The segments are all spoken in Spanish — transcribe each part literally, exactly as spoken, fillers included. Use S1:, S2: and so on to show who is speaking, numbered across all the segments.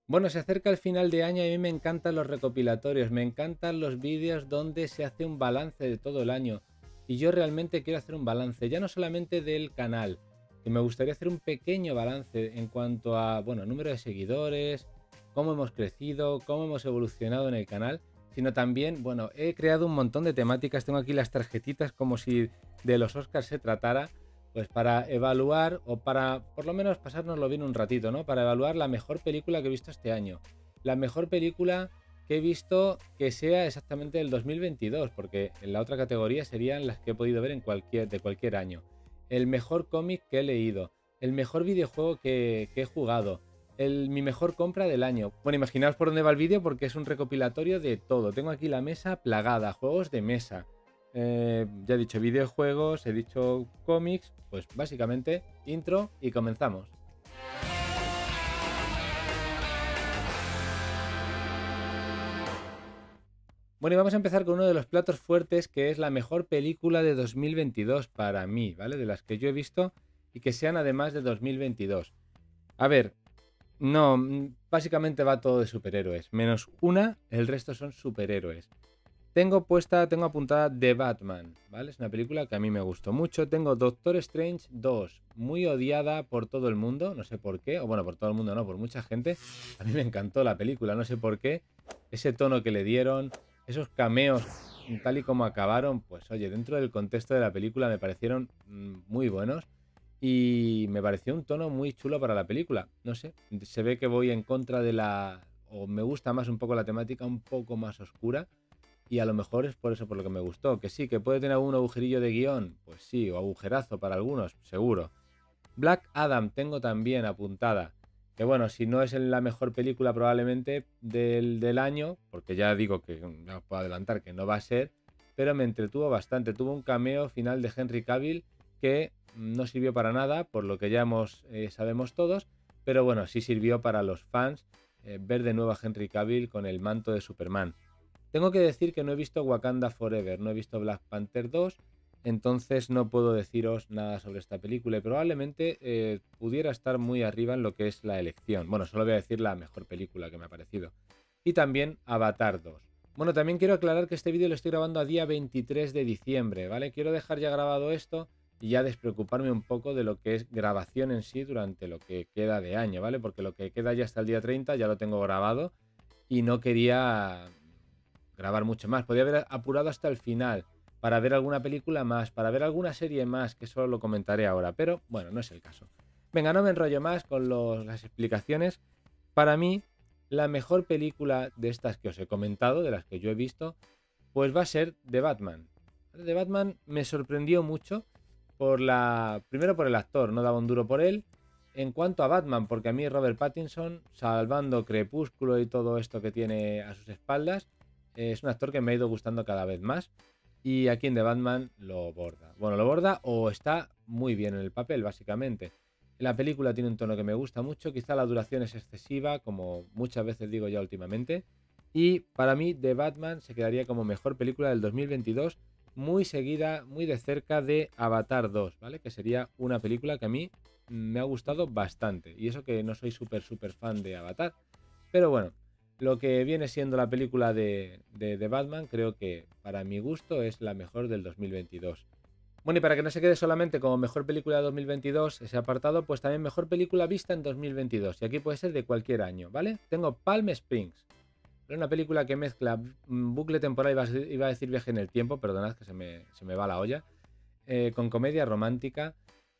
S1: Bueno, se acerca el final de año y a mí me encantan los recopilatorios, me encantan los vídeos donde se hace un balance de todo el año. Y yo realmente quiero hacer un balance, ya no solamente del canal, que me gustaría hacer un pequeño balance en cuanto a, bueno, número de seguidores, cómo hemos crecido, cómo hemos evolucionado en el canal, sino también, bueno, he creado un montón de temáticas, tengo aquí las tarjetitas como si de los Oscars se tratara, pues para evaluar o para por lo menos pasárnoslo bien un ratito, ¿no? Para evaluar la mejor película que he visto este año. La mejor película que he visto que sea exactamente del dos mil veintidós, porque en la otra categoría serían las que he podido ver en cualquier, de cualquier año. El mejor cómic que he leído, el mejor videojuego que, que he jugado, el, mi mejor compra del año. Bueno, imaginaos por dónde va el vídeo porque es un recopilatorio de todo. Tengo aquí la mesa plagada, juegos de mesa, eh, ya he dicho videojuegos, he dicho cómics, pues básicamente intro y comenzamos. Bueno, y vamos a empezar con uno de los platos fuertes que es la mejor película de dos mil veintidós para mí, ¿vale? De las que yo he visto y que sean además de dos mil veintidós. A ver, no, mm, básicamente va todo de superhéroes, menos una, el resto son superhéroes. Tengo puesta, tengo apuntada The Batman, ¿vale? Es una película que a mí me gustó mucho. Tengo Doctor Strange dos, muy odiada por todo el mundo, no sé por qué, o bueno, por todo el mundo no, por mucha gente. A mí me encantó la película, no sé por qué. Ese tono que le dieron, esos cameos tal y como acabaron, pues oye, dentro del contexto de la película me parecieron mm, muy buenos y me pareció un tono muy chulo para la película. No sé, se ve que voy en contra de la... o me gusta más un poco la temática un poco más oscura y a lo mejor es por eso por lo que me gustó. Que sí, que puede tener algún agujerillo de guión, pues sí, o agujerazo para algunos, seguro. Black Adam tengo también apuntada. Que bueno, si no es la mejor película probablemente del, del año, porque ya digo que ya os puedo adelantar que no va a ser, pero me entretuvo bastante. Tuvo un cameo final de Henry Cavill que no sirvió para nada, por lo que ya hemos, eh, sabemos todos, pero bueno, sí sirvió para los fans eh, ver de nuevo a Henry Cavill con el manto de Superman. Tengo que decir que no he visto Wakanda Forever, no he visto Black Panther dos, entonces no puedo deciros nada sobre esta película y probablemente eh, pudiera estar muy arriba en lo que es la elección. Bueno, solo voy a decir la mejor película que me ha parecido. Y también Avatar dos. Bueno, también quiero aclarar que este vídeo lo estoy grabando a día veintitrés de diciembre, ¿vale? Quiero dejar ya grabado esto y ya despreocuparme un poco de lo que es grabación en sí durante lo que queda de año, ¿vale? Porque lo que queda ya hasta el día treinta ya lo tengo grabado y no quería grabar mucho más. Podía haber apurado hasta el final para ver alguna película más, para ver alguna serie más, que solo lo comentaré ahora, pero bueno, no es el caso. Venga, no me enrollo más con los, las explicaciones. Para mí, la mejor película de estas que os he comentado, de las que yo he visto, pues va a ser The Batman. The Batman me sorprendió mucho por la... primero por el actor, no daba un duro por él. En cuanto a Batman, porque a mí Robert Pattinson, salvando Crepúsculo y todo esto que tiene a sus espaldas, es un actor que me ha ido gustando cada vez más. Y aquí en The Batman lo borda. Bueno, lo borda o está muy bien en el papel, básicamente. La película tiene un tono que me gusta mucho. Quizá la duración es excesiva, como muchas veces digo ya últimamente. Y para mí The Batman se quedaría como mejor película del dos mil veintidós, muy seguida, muy de cerca de Avatar dos, ¿vale? Que sería una película que a mí me ha gustado bastante. Y eso que no soy súper, súper fan de Avatar. Pero bueno, lo que viene siendo la película de, de, de Batman, creo que para mi gusto es la mejor del dos mil veintidós. Bueno, y para que no se quede solamente como mejor película de dos mil veintidós ese apartado, pues también mejor película vista en dos mil veintidós. Y aquí puede ser de cualquier año, ¿vale? Tengo Palm Springs. Es una película que mezcla bucle temporal, iba a, iba a decir viaje en el tiempo, perdonad que se me, se me va la olla, eh, con comedia romántica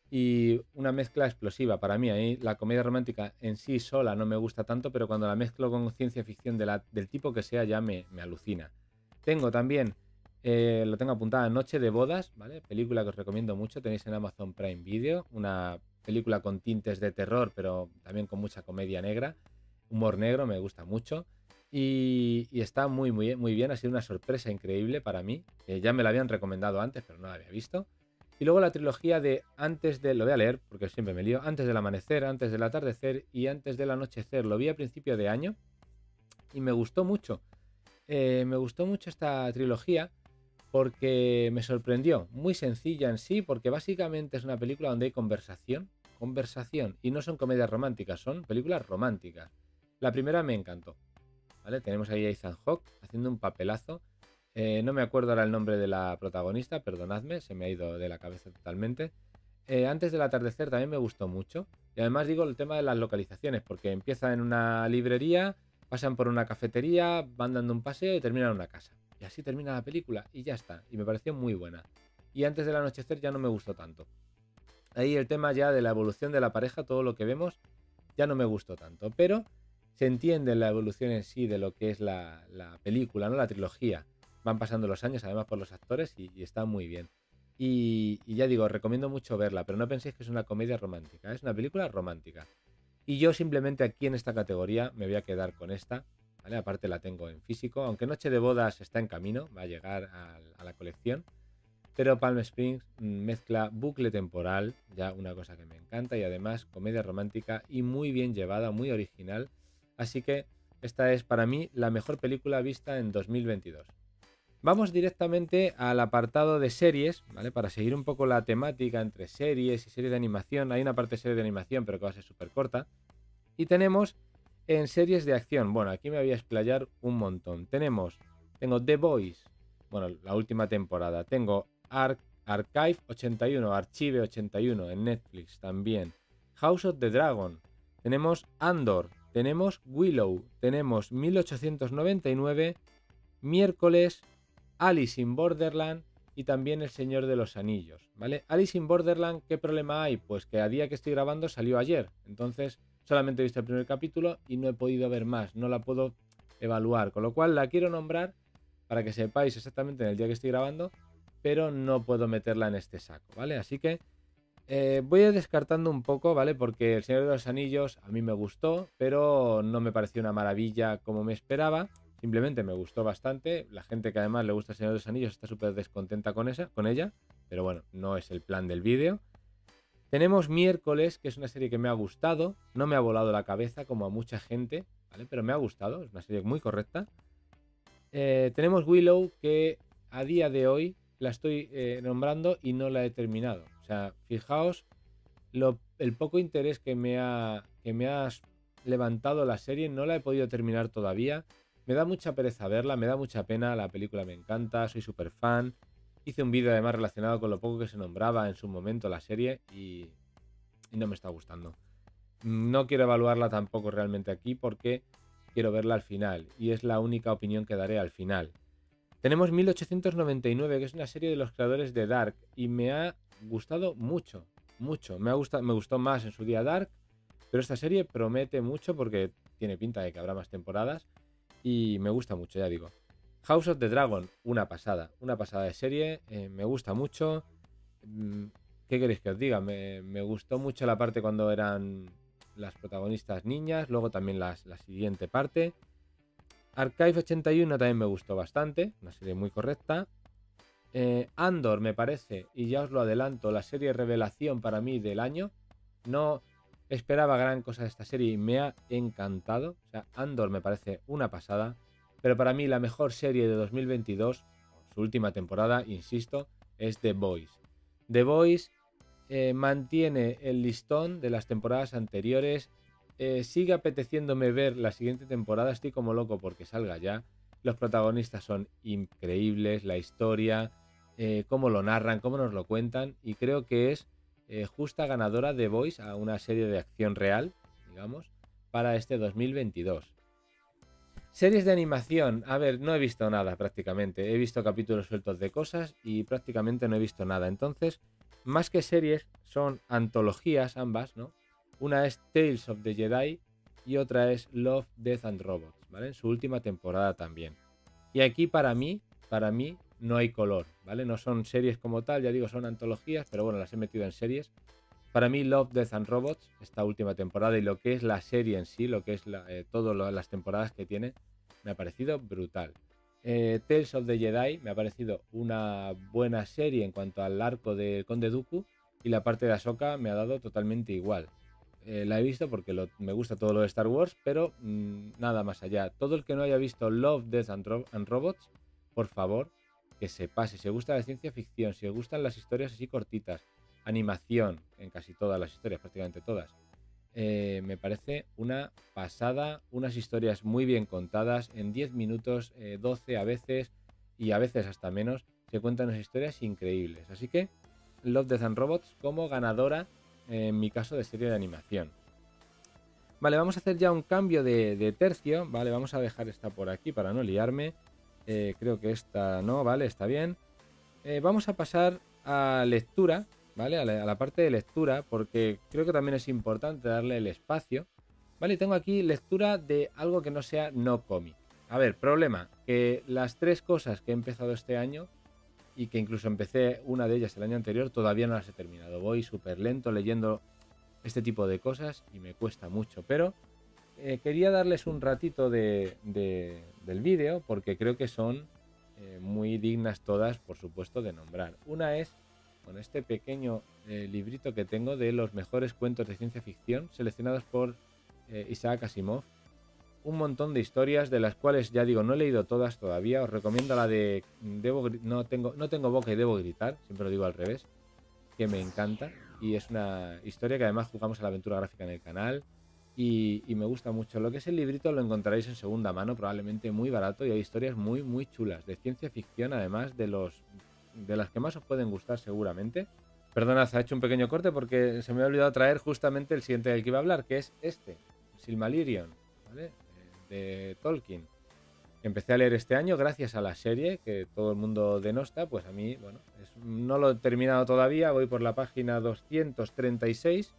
S1: y una mezcla explosiva. Para mí, ahí la comedia romántica en sí sola no me gusta tanto, pero cuando la mezclo con ciencia ficción de la, del tipo que sea ya me, me alucina. Tengo también, eh, lo tengo apuntada, Noche de Bodas, ¿vale? Película que os recomiendo mucho, tenéis en Amazon Prime Video, una película con tintes de terror, pero también con mucha comedia negra, humor negro, me gusta mucho. Y, y está muy, muy, muy bien, ha sido una sorpresa increíble para mí, que ya me la habían recomendado antes, pero no la había visto. Y luego la trilogía de Antes de... Lo voy a leer porque siempre me lío. Antes del amanecer, antes del atardecer y antes del anochecer. Lo vi a principio de año y me gustó mucho. Eh, me gustó mucho esta trilogía porque me sorprendió. Muy sencilla en sí, porque básicamente es una película donde hay conversación. Conversación. Y no son comedias románticas, son películas románticas. La primera me encantó, ¿vale? Tenemos ahí a Ethan Hawke haciendo un papelazo. Eh, no me acuerdo ahora el nombre de la protagonista, perdonadme, se me ha ido de la cabeza totalmente. Eh, antes del atardecer también me gustó mucho. Y además digo el tema de las localizaciones, porque empieza en una librería, pasan por una cafetería, van dando un paseo y terminan en una casa. Y así termina la película y ya está. Y me pareció muy buena. Y antes del anochecer ya no me gustó tanto. Ahí el tema ya de la evolución de la pareja, todo lo que vemos, ya no me gustó tanto. Pero se entiende la evolución en sí de lo que es la, la película, ¿no? La trilogía. Van pasando los años, además por los actores, y, y está muy bien. Y, y ya digo, recomiendo mucho verla, pero no penséis que es una comedia romántica, es una película romántica. Y yo simplemente aquí en esta categoría me voy a quedar con esta, ¿vale? Aparte la tengo en físico, aunque Noche de Bodas está en camino, va a llegar a, a la colección. Pero Palm Springs mezcla bucle temporal, ya una cosa que me encanta, y además comedia romántica y muy bien llevada, muy original. Así que esta es para mí la mejor película vista en dos mil veintidós. Vamos directamente al apartado de series, ¿vale? Para seguir un poco la temática entre series y series de animación. Hay una parte de serie de animación, pero que va a ser súper corta. Y tenemos en series de acción. Bueno, aquí me voy a explayar un montón. Tenemos, tengo The Boys, bueno, la última temporada. Tengo Ar Archive ochenta y uno, Archive ochenta y uno en Netflix también. House of the Dragon. Tenemos Andor. Tenemos Willow. Tenemos mil ochocientos noventa y nueve. Miércoles. Alice in Borderland y también El Señor de los Anillos, ¿vale? Alice in Borderland, ¿qué problema hay? Pues que a día que estoy grabando salió ayer, entonces solamente he visto el primer capítulo y no he podido ver más, no la puedo evaluar, con lo cual la quiero nombrar para que sepáis exactamente en el día que estoy grabando, pero no puedo meterla en este saco, ¿vale? Así que eh, voy a ir descartando un poco, ¿vale? Porque El Señor de los Anillos a mí me gustó, pero no me pareció una maravilla como me esperaba. Simplemente me gustó bastante. La gente que además le gusta El Señor de los Anillos está súper descontenta con, esa, con ella. Pero bueno, no es el plan del vídeo. Tenemos Miércoles, que es una serie que me ha gustado. No me ha volado la cabeza como a mucha gente, ¿vale? Pero me ha gustado. Es una serie muy correcta. Eh, tenemos Willow, que a día de hoy la estoy eh, nombrando y no la he terminado. O sea, fijaos lo, el poco interés que me, ha, que me ha levantado la serie. No la he podido terminar todavía. Me da mucha pereza verla, me da mucha pena, la película me encanta, soy súper fan. Hice un vídeo además relacionado con lo poco que se nombraba en su momento la serie y, y no me está gustando. No quiero evaluarla tampoco realmente aquí porque quiero verla al final y es la única opinión que daré al final. Tenemos mil ochocientos noventa y nueve, que es una serie de los creadores de Dark y me ha gustado mucho, mucho. Me, ha gustado, me gustó más en su día Dark, pero esta serie promete mucho porque tiene pinta de que habrá más temporadas. Y me gusta mucho, ya digo. House of the Dragon, una pasada. Una pasada de serie. Eh, me gusta mucho. ¿Qué queréis que os diga? Me, me gustó mucho la parte cuando eran las protagonistas niñas. Luego también las, la siguiente parte. Archive ochenta y uno también me gustó bastante. Una serie muy correcta. Eh, Andor me parece, y ya os lo adelanto, la serie revelación para mí del año. No esperaba gran cosa de esta serie y me ha encantado. O sea, Andor me parece una pasada. Pero para mí la mejor serie de dos mil veintidós, su última temporada, insisto, es The Boys. The Boys eh, mantiene el listón de las temporadas anteriores. Eh, sigue apeteciéndome ver la siguiente temporada. Estoy como loco porque salga ya. Los protagonistas son increíbles, la historia, eh, cómo lo narran, cómo nos lo cuentan. Y creo que es eh, justa ganadora de Voice a una serie de acción real, digamos, para este dos mil veintidós. Series de animación. A ver, no he visto nada prácticamente. He visto capítulos sueltos de cosas y prácticamente no he visto nada. Entonces, más que series, son antologías ambas, ¿no? Una es Tales of the Jedi y otra es Love, Death and Robots, ¿vale? En su última temporada también. Y aquí para mí, para mí, no hay color, ¿vale? No son series como tal, ya digo, son antologías, pero bueno, las he metido en series. Para mí, Love, Death and Robots, esta última temporada y lo que es la serie en sí, lo que es la, eh, todas las temporadas que tiene, me ha parecido brutal. Eh, Tales of the Jedi me ha parecido una buena serie en cuanto al arco del Conde Dooku y la parte de Ahsoka me ha dado totalmente igual. Eh, la he visto porque lo, me gusta todo lo de Star Wars, pero mmm, nada más allá. Todo el que no haya visto Love, Death and, Ro and Robots, por favor, que se pase. Si os gusta la ciencia ficción, si os gustan las historias así cortitas, animación en casi todas las historias, prácticamente todas, eh, me parece una pasada, unas historias muy bien contadas, en diez minutos, eh, doce a veces, y a veces hasta menos, se cuentan unas historias increíbles. Así que Love, Death and Robots como ganadora, eh, en mi caso, de serie de animación. Vale, vamos a hacer ya un cambio de, de tercio, vale, vamos a dejar esta por aquí para no liarme. Eh, creo que esta no, vale, está bien. Eh, vamos a pasar a lectura, ¿vale? A la, a la parte de lectura, porque creo que también es importante darle el espacio. Vale, tengo aquí lectura de algo que no sea no cómic. A ver, problema, que las tres cosas que he empezado este año, y que incluso empecé una de ellas el año anterior, todavía no las he terminado. Voy súper lento leyendo este tipo de cosas y me cuesta mucho, pero eh, quería darles un ratito de, de, del vídeo porque creo que son eh, muy dignas todas, por supuesto, de nombrar. Una es con este pequeño eh, librito que tengo de los mejores cuentos de ciencia ficción seleccionados por eh, Isaac Asimov. Un montón de historias de las cuales, ya digo, no he leído todas todavía. Os recomiendo la de debo, no, tengo, no tengo boca y debo gritar, siempre lo digo al revés, que me encanta. Y es una historia que además jugamos a la aventura gráfica en el canal. Y, y me gusta mucho. Lo que es el librito lo encontraréis en segunda mano, probablemente muy barato. Y hay historias muy, muy chulas de ciencia ficción, además de, los, de las que más os pueden gustar seguramente. Perdonad, ha hecho un pequeño corte porque se me ha olvidado traer justamente el siguiente del que iba a hablar, que es este, Silmarillion, ¿vale? De Tolkien. Empecé a leer este año gracias a la serie que todo el mundo denosta, pues a mí, bueno, es, no lo he terminado todavía, voy por la página doscientos treinta y seis.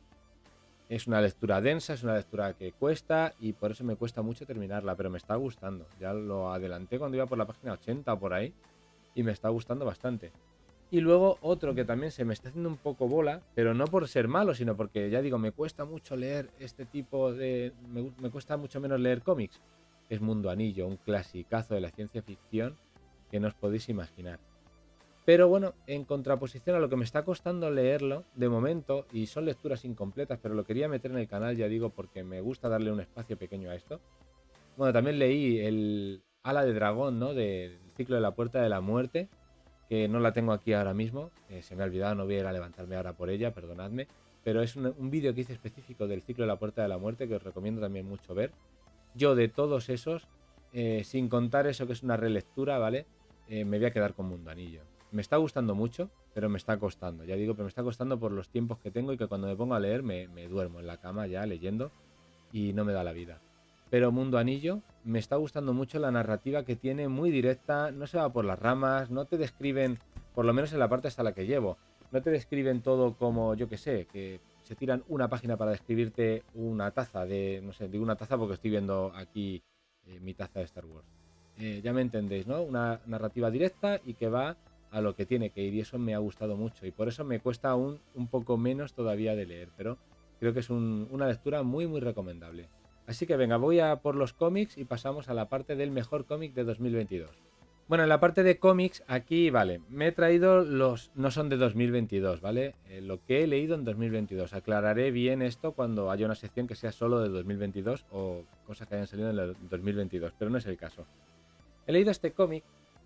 S1: Es una lectura densa, es una lectura que cuesta y por eso me cuesta mucho terminarla, pero me está gustando. Ya lo adelanté cuando iba por la página ochenta o por ahí y me está gustando bastante. Y luego otro que también se me está haciendo un poco bola, pero no por ser malo, sino porque ya digo, me cuesta mucho leer este tipo de... Me, me cuesta mucho menos leer cómics. Es Mundo Anillo, un clasicazo de la ciencia ficción que no os podéis imaginar. Pero bueno, en contraposición a lo que me está costando leerlo, de momento, y son lecturas incompletas, pero lo quería meter en el canal, ya digo, porque me gusta darle un espacio pequeño a esto. Bueno, también leí el Ala de Dragón, ¿no? Del ciclo de la Puerta de la Muerte, que no la tengo aquí ahora mismo, eh, se me ha olvidado, no voy a ir a levantarme ahora por ella, perdonadme, pero es un, un vídeo que hice específico del ciclo de la Puerta de la Muerte que os recomiendo también mucho ver. Yo de todos esos, eh, sin contar eso que es una relectura, ¿vale? Eh, me voy a quedar con Mundo Anillo. Me está gustando mucho, pero me está costando. Ya digo, pero me está costando por los tiempos que tengo y que cuando me pongo a leer me, me duermo en la cama ya leyendo y no me da la vida. Pero Mundo Anillo me está gustando mucho la narrativa que tiene, muy directa, no se va por las ramas, no te describen, por lo menos en la parte hasta la que llevo, no te describen todo como, yo que sé, que se tiran una página para describirte una taza de, no sé, digo una taza porque estoy viendo aquí eh, mi taza de Star Wars. Eh, ya me entendéis, ¿no? Una narrativa directa y que va a lo que tiene que ir y eso me ha gustado mucho y por eso me cuesta aún un poco menos todavía de leer, pero creo que es un, una lectura muy muy recomendable. Así que venga, voy a por los cómics y pasamos a la parte del mejor cómic de dos mil veintidós. Bueno, en la parte de cómics, aquí, vale, me he traído los... no son de dos mil veintidós, ¿vale? Eh, lo que he leído en dos mil veintidós. Aclararé bien esto cuando haya una sección que sea solo de dos mil veintidós o cosas que hayan salido en el dos mil veintidós, pero no es el caso. He leído este cómic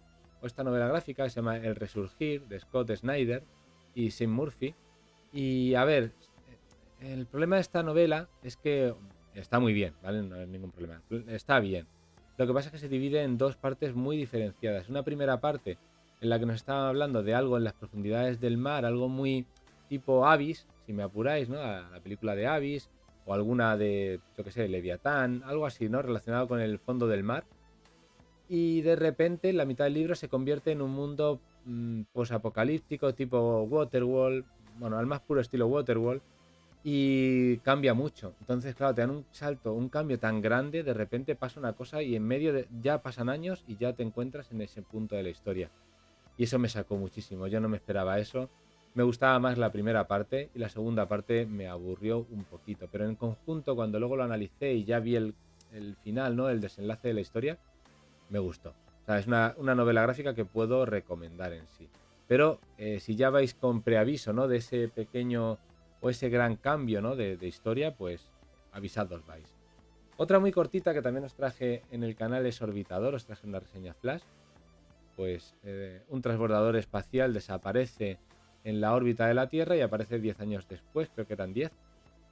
S1: o esta novela gráfica que se llama El Resurgir, de Scott Snyder y Sean Murphy. Y a ver, el problema de esta novela es que está muy bien, ¿vale? No hay ningún problema. Está bien. Lo que pasa es que se divide en dos partes muy diferenciadas. Una primera parte en la que nos estaban hablando de algo en las profundidades del mar, algo muy tipo Abyss, si me apuráis, ¿no? La, la película de Abyss o alguna de, yo qué sé, Leviatán, algo así, ¿no? Relacionado con el fondo del mar. Y de repente la mitad del libro se convierte en un mundo mmm, posapocalíptico tipo Waterworld, bueno, al más puro estilo Waterworld, y cambia mucho. Entonces, claro, te dan un salto, un cambio tan grande, de repente pasa una cosa y en medio de, ya pasan años y ya te encuentras en ese punto de la historia. Y eso me sacó muchísimo, yo no me esperaba eso. Me gustaba más la primera parte y la segunda parte me aburrió un poquito, pero en conjunto, cuando luego lo analicé y ya vi el, el final, ¿no? El desenlace de la historia, me gustó. O sea, es una, una novela gráfica que puedo recomendar en sí. Pero eh, si ya vais con preaviso, ¿no? De ese pequeño o ese gran cambio, ¿no? de, de historia, pues avisados vais. Otra muy cortita que también os traje en el canal es Orbitador, os traje una reseña flash. Pues eh, un transbordador espacial desaparece en la órbita de la Tierra y aparece diez años después, creo que eran diez.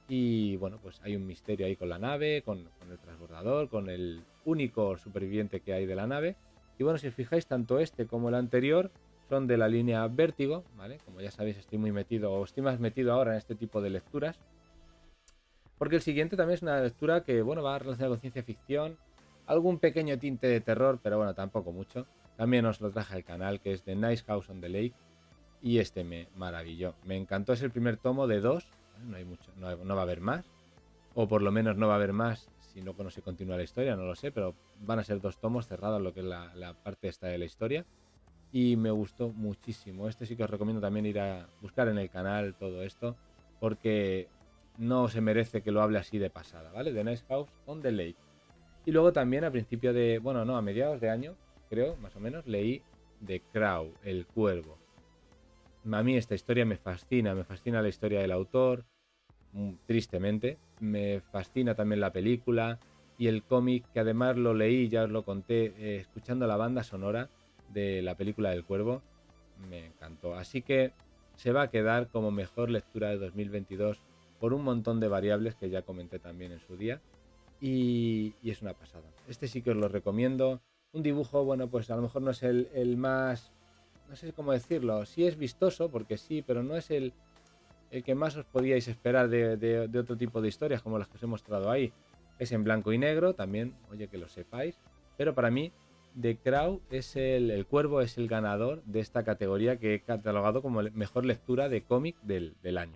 S1: Y bueno, pues hay un misterio ahí con la nave, con, con el transbordador, con el único superviviente que hay de la nave. Y bueno, si os fijáis, tanto este como el anterior son de la línea Vértigo, ¿vale? Como ya sabéis, estoy muy metido, o estoy más metido ahora en este tipo de lecturas. Porque el siguiente también es una lectura que, bueno, va relacionada con ciencia ficción, algún pequeño tinte de terror, pero bueno, tampoco mucho. También os lo traje al canal, que es The Nice House on the Lake. Y este me maravilló. Me encantó, es el primer tomo de dos. No hay mucho, no, hay- no va a haber más. O por lo menos no va a haber más si no, no se continúa la historia, no lo sé. Pero van a ser dos tomos cerrados lo que es la, la parte esta de la historia. Y me gustó muchísimo. Este sí que os recomiendo también ir a buscar en el canal todo esto. Porque no se merece que lo hable así de pasada, ¿vale? The Nice House on the Lake. Y luego también a principio de, bueno, no, a mediados de año, creo, más o menos, leí The Crow, El Cuervo. A mí esta historia me fascina, me fascina la historia del autor, mm, tristemente. Me fascina también la película y el cómic, que además lo leí, ya os lo conté, eh, escuchando la banda sonora de la película del Cuervo. Me encantó. Así que se va a quedar como mejor lectura de dos mil veintidós por un montón de variables que ya comenté también en su día. Y, y es una pasada. Este sí que os lo recomiendo. Un dibujo, bueno, pues a lo mejor no es el, el más, no sé cómo decirlo, sí es vistoso, porque sí, pero no es el, el que más os podíais esperar de, de- de otro tipo de historias como las que os he mostrado ahí. Es en blanco y negro, también, oye, que lo sepáis. Pero para mí, The Crow es el, el Cuervo es el ganador de esta categoría que he catalogado como mejor lectura de cómic del, del año.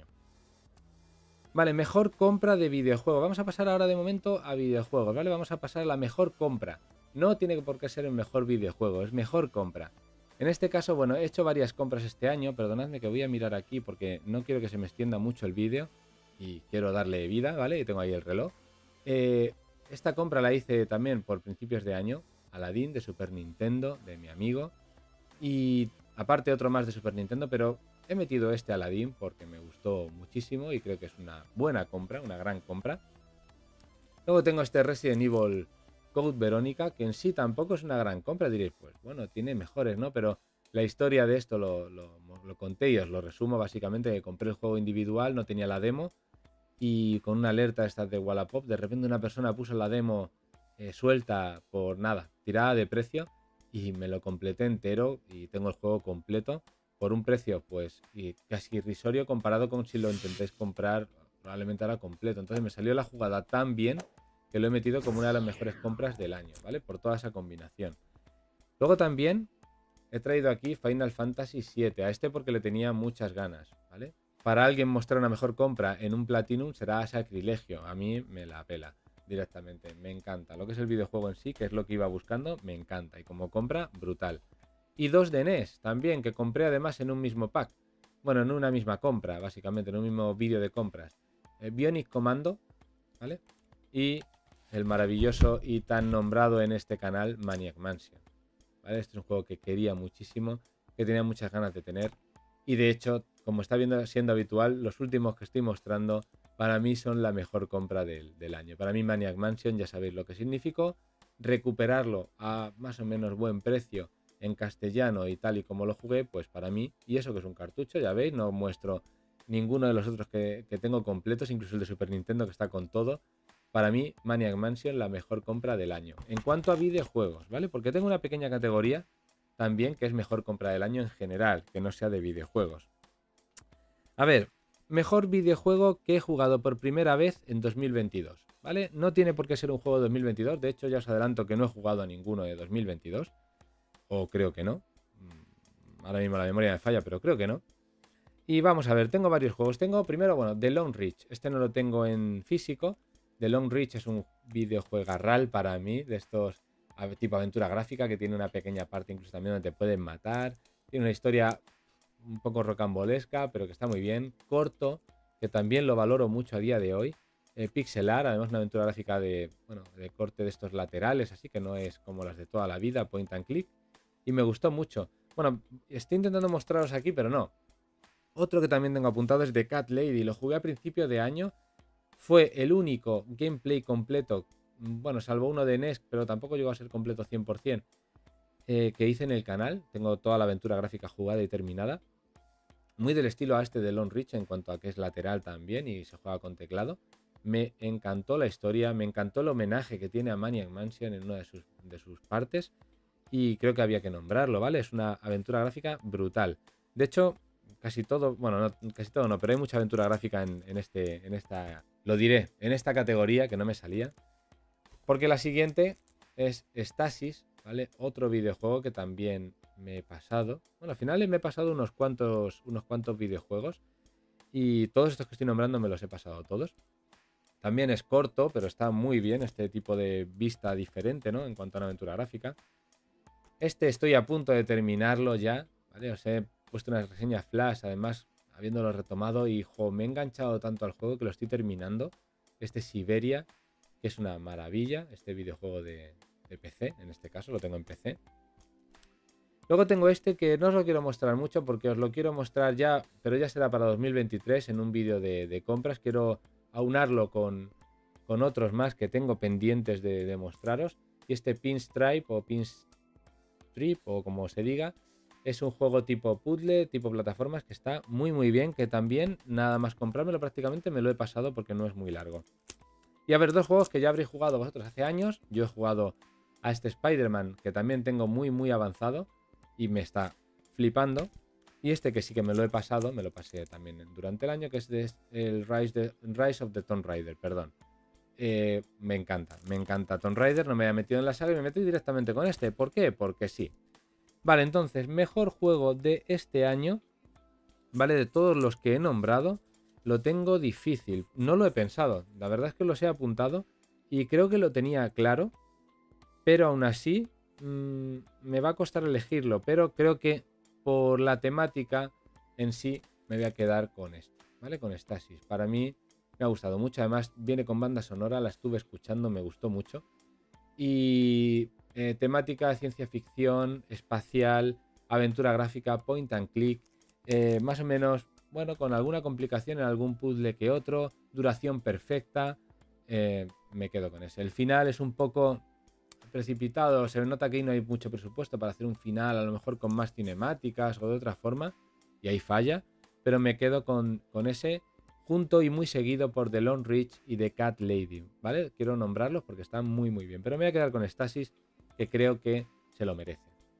S1: Vale, mejor compra de videojuego. Vamos a pasar ahora de momento a videojuegos, ¿vale? Vamos a pasar a la mejor compra. No tiene por qué ser el mejor videojuego, es mejor compra. En este caso, bueno, he hecho varias compras este año. Perdonadme que voy a mirar aquí porque no quiero que se me extienda mucho el vídeo y quiero darle vida, ¿vale? Y tengo ahí el reloj. Eh, esta compra la hice también por principios de año. Aladdin de Super Nintendo, de mi amigo. Y aparte otro más de Super Nintendo, pero he metido este Aladdin porque me gustó muchísimo y creo que es una buena compra, una gran compra. Luego tengo este Resident Evil Code Verónica, que en sí tampoco es una gran compra. Diréis, pues bueno, tiene mejores, ¿no? Pero la historia de esto lo, lo, lo conté y os lo resumo básicamente. Que compré el juego individual, no tenía la demo y con una alerta esta de Wallapop, de repente una persona puso la demo eh, suelta por nada, tirada de precio y me lo completé entero y tengo el juego completo por un precio pues y casi irrisorio comparado con si lo intentéis comprar probablemente ahora completo. Entonces me salió la jugada tan bien que lo he metido como una de las mejores compras del año, ¿vale? Por toda esa combinación. Luego también he traído aquí Final Fantasy siete, a este porque le tenía muchas ganas, ¿vale? Para alguien mostrar una mejor compra en un Platinum será sacrilegio. A mí me la pela directamente. Me encanta. Lo que es el videojuego en sí, que es lo que iba buscando, me encanta. Y como compra, brutal. Y dos de N E S también, que compré además en un mismo pack. Bueno, en una misma compra, básicamente, en un mismo vídeo de compras. Eh, Bionic Commando, ¿vale? Y el maravilloso y tan nombrado en este canal Maniac Mansion. ¿Vale? Este es un juego que quería muchísimo, que tenía muchas ganas de tener. Y de hecho, como está viendo, siendo habitual, los últimos que estoy mostrando para mí son la mejor compra del, del año. Para mí Maniac Mansion, ya sabéis lo que significó. Recuperarlo a más o menos buen precio en castellano y tal y como lo jugué, pues para mí, y eso que es un cartucho, ya veis, no muestro ninguno de los otros que, que tengo completos, incluso el de Super Nintendo que está con todo. Para mí, Maniac Mansion, la mejor compra del año. En cuanto a videojuegos, ¿vale? Porque tengo una pequeña categoría también que es mejor compra del año en general, que no sea de videojuegos. A ver, mejor videojuego que he jugado por primera vez en dos mil veintidós, ¿vale? No tiene por qué ser un juego de dos mil veintidós, de hecho ya os adelanto que no he jugado a ninguno de dos mil veintidós, o creo que no. Ahora mismo la memoria me falla, pero creo que no. Y vamos a ver, tengo varios juegos. Tengo primero, bueno, The Lone Ridge. Este no lo tengo en físico. The Lone Ridge es un videojuegarral para mí, de estos tipo aventura gráfica, que tiene una pequeña parte incluso también donde te pueden matar. Tiene una historia un poco rocambolesca, pero que está muy bien. Corto, que también lo valoro mucho a día de hoy. Eh, pixelar, además una aventura gráfica de, bueno, de corte de estos laterales, así que no es como las de toda la vida, point and click. Y me gustó mucho. Bueno, estoy intentando mostraros aquí, pero no. Otro que también tengo apuntado es The Cat Lady. Lo jugué a principio de año. Fue el único gameplay completo, bueno, salvo uno de N E S, pero tampoco llegó a ser completo cien por cien, eh, que hice en el canal. Tengo toda la aventura gráfica jugada y terminada. muy del estilo a este de Lone Ridge en cuanto a que es lateral también y se juega con teclado. Me encantó la historia, me encantó el homenaje que tiene a Maniac Mansion en una de sus, de sus partes y creo que había que nombrarlo, ¿vale? Es una aventura gráfica brutal. De hecho, casi todo, bueno, no, casi todo no, pero hay mucha aventura gráfica en, en, este, en esta, lo diré, en esta categoría que no me salía. Porque la siguiente es Stasis, ¿vale? Otro videojuego que también me he pasado. Bueno, al final me he pasado unos cuantos, unos cuantos videojuegos y todos estos que estoy nombrando me los he pasado todos. También es corto, pero está muy bien este tipo de vista diferente, ¿no? En cuanto a una aventura gráfica. Este estoy a punto de terminarlo ya, ¿vale? Os he puesto una reseña flash, además, habiéndolo retomado y, jo, me he enganchado tanto al juego que lo estoy terminando. Este Siberia, que es una maravilla, este videojuego de, de P C, en este caso, lo tengo en P C. Luego tengo este que no os lo quiero mostrar mucho porque os lo quiero mostrar ya, pero ya será para dos mil veintitrés en un vídeo de, de compras. Quiero aunarlo con, con otros más que tengo pendientes de, de mostraros. Y este Pinstripe o Pinstrip o como se diga, es un juego tipo puzzle, tipo plataformas que está muy muy bien, que también nada más comprármelo prácticamente me lo he pasado porque no es muy largo. Y a ver, dos juegos que ya habréis jugado vosotros hace años. Yo he jugado a este Spider-Man que también tengo muy muy avanzado y me está flipando. Y este que sí que me lo he pasado, me lo pasé también durante el año, que es de el Rise, de, Rise of the Tomb Raider, perdón. Eh, me encanta, me encanta Tomb Raider, no me había metido en la saga y me metí directamente con este. ¿Por qué? Porque sí. Vale, entonces, mejor juego de este año, ¿vale? De todos los que he nombrado, lo tengo difícil. No lo he pensado, la verdad es que los he apuntado y creo que lo tenía claro, pero aún así mmm, me va a costar elegirlo, pero creo que por la temática en sí me voy a quedar con este, ¿vale? Con Stasis. Para mí me ha gustado mucho, además viene con banda sonora, la estuve escuchando, me gustó mucho. Y eh, temática de ciencia ficción, espacial, aventura gráfica, point and click, eh, más o menos, bueno, con alguna complicación en algún puzzle que otro, duración perfecta, eh, me quedo con ese. El final es un poco precipitado, se nota que ahí no hay mucho presupuesto para hacer un final, a lo mejor con más cinemáticas o de otra forma, y ahí falla, pero me quedo con, con ese junto y muy seguido por The Lone Ridge y The Cat Lady, ¿vale? Quiero nombrarlos porque están muy muy bien, pero me voy a quedar con Stasis, que creo que se lo merece.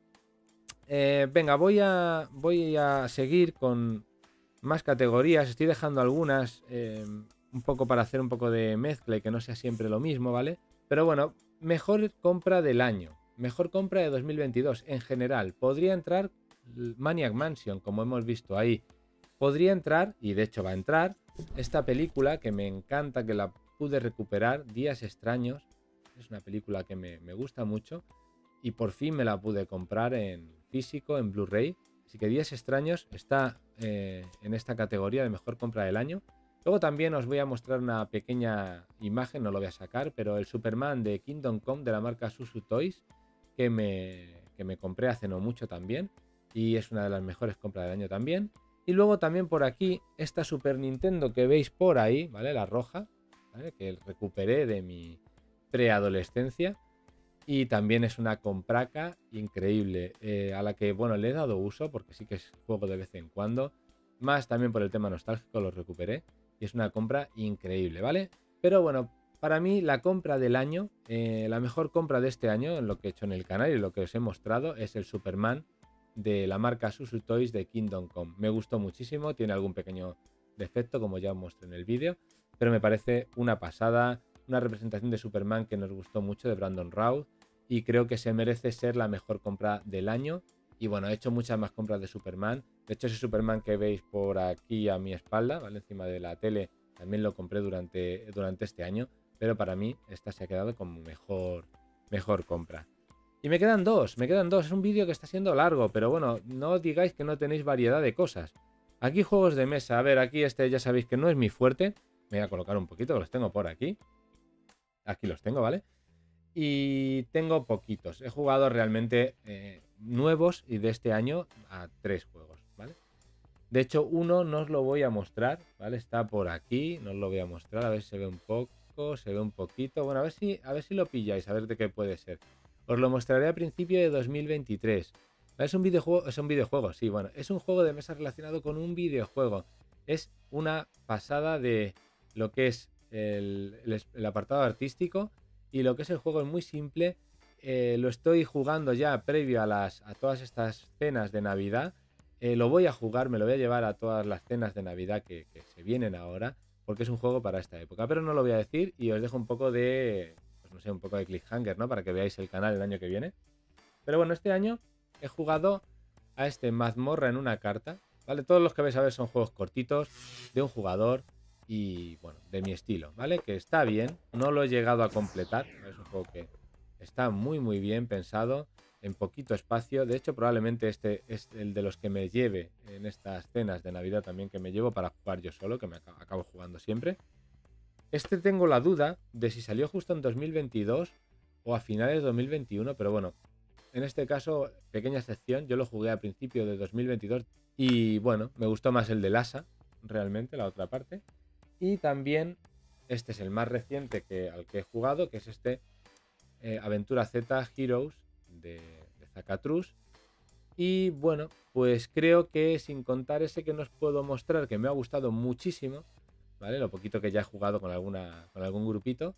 S1: Eh, venga, voy a, voy a seguir con más categorías, estoy dejando algunas eh, un poco para hacer un poco de mezcla y que no sea siempre lo mismo, ¿vale? Pero bueno, mejor compra del año, mejor compra de dos mil veintidós en general, podría entrar Maniac Mansion, como hemos visto ahí. Podría entrar, y de hecho va a entrar, esta película que me encanta, que la pude recuperar, Días Extraños. Es una película que me, me gusta mucho y por fin me la pude comprar en físico, en Blu-ray. Así que Días Extraños está eh, en esta categoría de mejor compra del año. Luego también os voy a mostrar una pequeña imagen, no lo voy a sacar, pero el Superman de Kingdom Come de la marca Susu Toys, que me, que me compré hace no mucho también. Y es una de las mejores compras del año también. Y luego también por aquí, esta Super Nintendo que veis por ahí, ¿vale? La roja, ¿vale? Que recuperé de mi preadolescencia. Y también es una compraca increíble, eh, a la que, bueno, le he dado uso, porque sí que es juego de vez en cuando. Más también por el tema nostálgico lo recuperé. Y es una compra increíble, ¿vale? Pero bueno, para mí la compra del año, eh, la mejor compra de este año, en lo que he hecho en el canal y lo que os he mostrado, es el Superman de la marca Susu Toys de Kingdom Come. Me gustó muchísimo, tiene algún pequeño defecto como ya os mostré en el vídeo, pero me parece una pasada, una representación de Superman que nos gustó mucho de Brandon Routh y creo que se merece ser la mejor compra del año. Y bueno, he hecho muchas más compras de Superman. De hecho, ese Superman que veis por aquí a mi espalda, ¿vale? Encima de la tele, también lo compré durante, durante este año, pero para mí esta se ha quedado como mejor, mejor compra. Y me quedan dos, me quedan dos. Es un vídeo que está siendo largo, pero bueno, no digáis que no tenéis variedad de cosas. Aquí juegos de mesa. A ver, aquí este ya sabéis que no es mi fuerte. Me voy a colocar un poquito, que los tengo por aquí. Aquí los tengo, ¿vale? Y tengo poquitos. He jugado realmente eh, nuevos y de este año a tres juegos, ¿vale? De hecho, uno no os lo voy a mostrar, ¿vale? Está por aquí, no os lo voy a mostrar. A ver si se ve un poco, se ve un poquito. Bueno, a ver si, a ver si lo pilláis, a ver de qué puede ser. Os lo mostraré a principio de dos mil veintitrés. Es un videojuego, es un videojuego, sí, bueno, es un juego de mesa relacionado con un videojuego. Es una pasada de lo que es el, el es- el apartado artístico y lo que es el juego es muy simple. Eh, lo estoy jugando ya previo a las a todas estas cenas de Navidad. Eh, lo voy a jugar, me lo voy a llevar a todas las cenas de Navidad que, que se vienen ahora, porque es un juego para esta época. Pero no lo voy a decir y os dejo un poco de, pues no sé, un poco de cliffhanger, ¿no? Para que veáis el canal el año que viene. Pero bueno, este año he jugado a este Mazmorra en una carta, ¿vale? Todos los que vais a ver son juegos cortitos de un jugador y, bueno, de mi estilo, ¿vale? Que está bien, no lo he llegado a completar, ¿vale? Es un juego que está muy, muy bien pensado, en poquito espacio. De hecho, probablemente este es el de los que me lleve en estas cenas de Navidad también, que me llevo para jugar yo solo, que me acabo, acabo jugando siempre. Este tengo la duda de si salió justo en dos mil veintidós o a finales de dos mil veintiuno, pero bueno, en este caso, pequeña excepción, yo lo jugué a principio de dos mil veintidós y bueno, me gustó más el de Lhasa, realmente, la otra parte. Y también este es el más reciente que, al que he jugado, que es este eh, Aventura Z Heroes de, de Zacatrus. Y bueno, pues creo que sin contar ese que no os puedo mostrar, que me ha gustado muchísimo, ¿vale? Lo poquito que ya he jugado con, alguna, con algún grupito,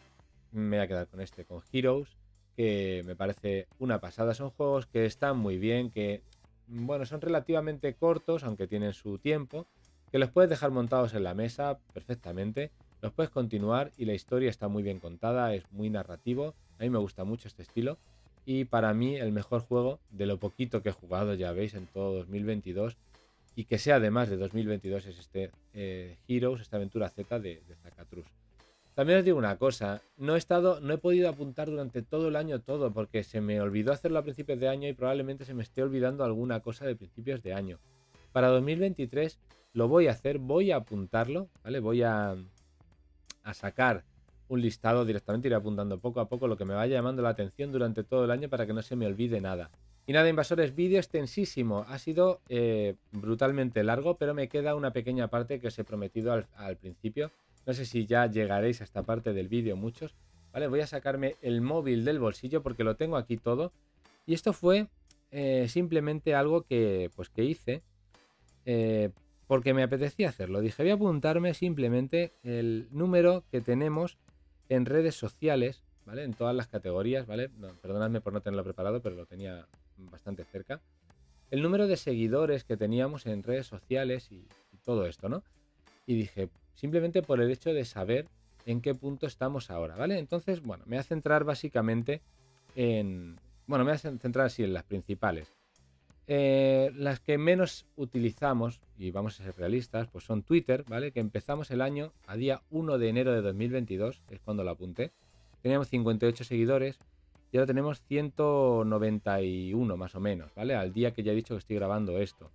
S1: me voy a quedar con este, con Heroes, que me parece una pasada. Son juegos que están muy bien, que, bueno, son relativamente cortos, aunque tienen su tiempo, que los puedes dejar montados en la mesa perfectamente, los puedes continuar y la historia está muy bien contada, es muy narrativo. A mí me gusta mucho este estilo. Y para mí el mejor juego de lo poquito que he jugado, ya veis, en todo dos mil veintidós, y que sea además de dos mil veintidós, es este eh, Heroes, esta aventura Z de, de Zacatrus. También os digo una cosa, no he estado, no he podido apuntar durante todo el año todo, porque se me olvidó hacerlo a principios de año y probablemente se me esté olvidando alguna cosa de principios de año. Para dos mil veintitrés lo voy a hacer, voy a apuntarlo, ¿vale? Voy a, a sacar un listado directamente, iré apuntando poco a poco lo que me vaya llamando la atención durante todo el año para que no se me olvide nada. Y nada, invasores, vídeo extensísimo. Ha sido eh, brutalmente largo, pero me queda una pequeña parte que os he prometido al, al principio. No sé si ya llegaréis a esta parte del vídeo muchos. Vale, voy a sacarme el móvil del bolsillo porque lo tengo aquí todo. Y esto fue eh, simplemente algo que, pues, que hice eh, porque me apetecía hacerlo. Dije, voy a apuntarme simplemente el número que tenemos en redes sociales, ¿vale? En todas las categorías, ¿vale? No, perdonadme por no tenerlo preparado, pero lo tenía bastante cerca. El número de seguidores que teníamos en redes sociales y, y todo esto, ¿no? Y dije, simplemente por el hecho de saber en qué punto estamos ahora, ¿vale? Entonces, bueno, me voy a centrar básicamente en... Bueno, me voy a centrar así en las principales. Eh, las que menos utilizamos, y vamos a ser realistas, pues son Twitter, ¿vale? Que empezamos el año a día uno de enero de dos mil veintidós, que es cuando lo apunté. Teníamos cincuenta y ocho seguidores y ahora tenemos ciento noventa y uno más o menos, ¿vale? Al día que ya he dicho que estoy grabando esto.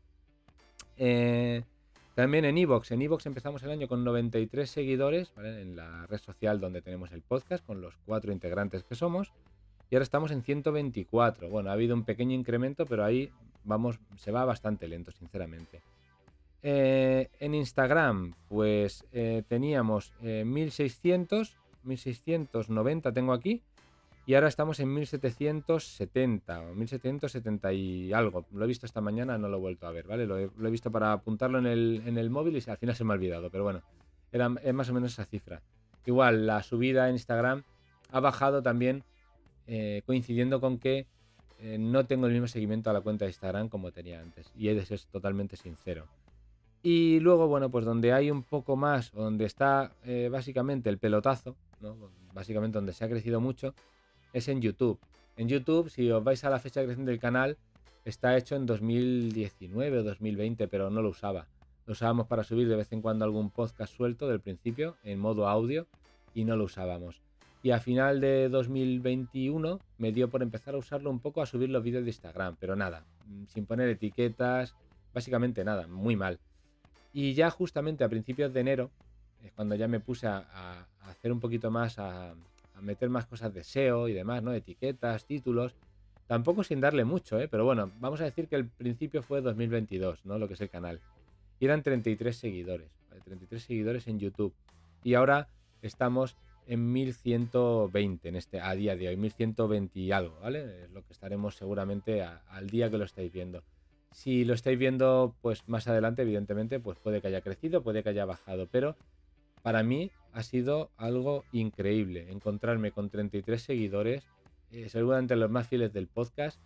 S1: Eh, también en iVoox. En iVoox empezamos el año con noventa y tres seguidores, ¿vale? En la red social donde tenemos el podcast, con los cuatro integrantes que somos. Y ahora estamos en ciento veinticuatro. Bueno, ha habido un pequeño incremento, pero ahí vamos, se va bastante lento, sinceramente. Eh, en Instagram, pues eh, teníamos eh, mil seiscientos, mil seiscientos noventa tengo aquí, y ahora estamos en mil setecientos setenta o mil setecientos setenta y algo. Lo he visto esta mañana, no lo he vuelto a ver, ¿vale? Lo he, lo he visto para apuntarlo en el, en el móvil y al final se me ha olvidado, pero bueno, era, es más o menos esa cifra. Igual, la subida en Instagram ha bajado también eh, coincidiendo con que eh, no tengo el mismo seguimiento a la cuenta de Instagram como tenía antes. Y he de ser totalmente sincero. Y luego, bueno, pues donde hay un poco más, o donde está eh, básicamente el pelotazo, ¿no? Básicamente donde se ha crecido mucho, es en YouTube. En YouTube, si os vais a la fecha de creación del canal, está hecho en dos mil diecinueve o dos mil veinte, pero no lo usaba. Lo usábamos para subir de vez en cuando algún podcast suelto del principio, en modo audio, y no lo usábamos. Y a final de dos mil veintiuno me dio por empezar a usarlo un poco a subir los vídeos de Instagram, pero nada, sin poner etiquetas, básicamente nada, muy mal. Y ya justamente a principios de enero, es cuando ya me puse a, a hacer un poquito más, a, a meter más cosas de S E O y demás, ¿no? Etiquetas, títulos, tampoco sin darle mucho, ¿eh? Pero bueno, vamos a decir que el principio fue dos mil veintidós, ¿no? Lo que es el canal. Y eran treinta y tres seguidores, ¿vale? treinta y tres seguidores en YouTube. Y ahora estamos en mil ciento veinte en este, a día de hoy, mil ciento veinte y algo, ¿vale? Es lo que estaremos seguramente a- al día que lo estáis viendo. Si lo estáis viendo pues más adelante, evidentemente, pues puede que haya crecido, puede que haya bajado, pero para mí ha sido algo increíble encontrarme con treinta y tres seguidores, eh, seguramente los más fieles del podcast,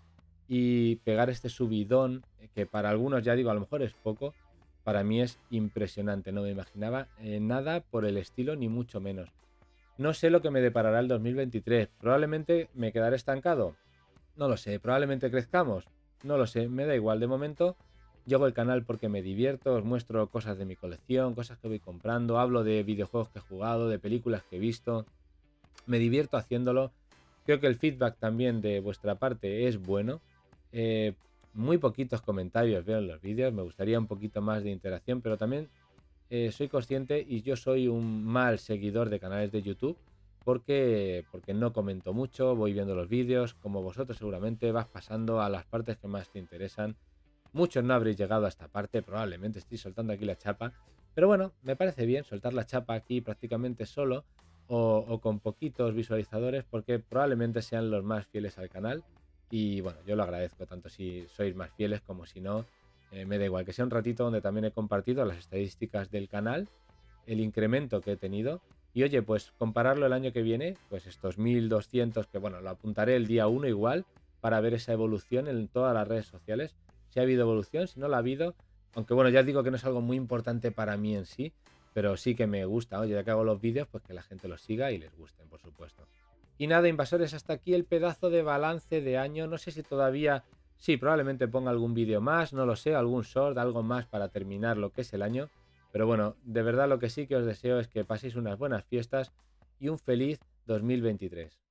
S1: y pegar este subidón, eh, que para algunos ya digo, a lo mejor es poco, para mí es impresionante. No me imaginaba eh, nada por el estilo, ni mucho menos. No sé lo que me deparará el dos mil veintitrés. Probablemente me quedaré estancado. No lo sé. Probablemente crezcamos. No lo sé. Me da igual. De momento, yo hago el canal porque me divierto. Os muestro cosas de mi colección, cosas que voy comprando. Hablo de videojuegos que he jugado, de películas que he visto. Me divierto haciéndolo. Creo que el feedback también de vuestra parte es bueno. Eh, Muy poquitos comentarios veo en los vídeos. Me gustaría un poquito más de interacción, pero también eh, soy consciente y yo soy un mal seguidor de canales de YouTube porque, porque no comento mucho, voy viendo los vídeos, como vosotros seguramente vas pasando a las partes que más te interesan. Muchos no habréis llegado a esta parte, probablemente estoy soltando aquí la chapa, pero bueno, me parece bien soltar la chapa aquí prácticamente solo o, o con poquitos visualizadores porque probablemente sean los más fieles al canal y bueno, yo lo agradezco tanto si sois más fieles como si no. Eh, me da igual que sea un ratito donde también he compartido las estadísticas del canal, el incremento que he tenido. Y oye, pues compararlo el año que viene, pues estos mil doscientos, que bueno, lo apuntaré el día uno igual, para ver esa evolución en todas las redes sociales. Si ha habido evolución, si no la ha habido, aunque bueno, ya digo que no es algo muy importante para mí en sí, pero sí que me gusta, oye, ya que hago los vídeos, pues que la gente los siga y les gusten, por supuesto. Y nada, invasores, hasta aquí el pedazo de balance de año. No sé si todavía. Sí, probablemente ponga algún vídeo más, no lo sé, algún short, algo más para terminar lo que es el año. Pero bueno, de verdad lo que sí que os deseo es que paséis unas buenas fiestas y un feliz dos mil veintitrés.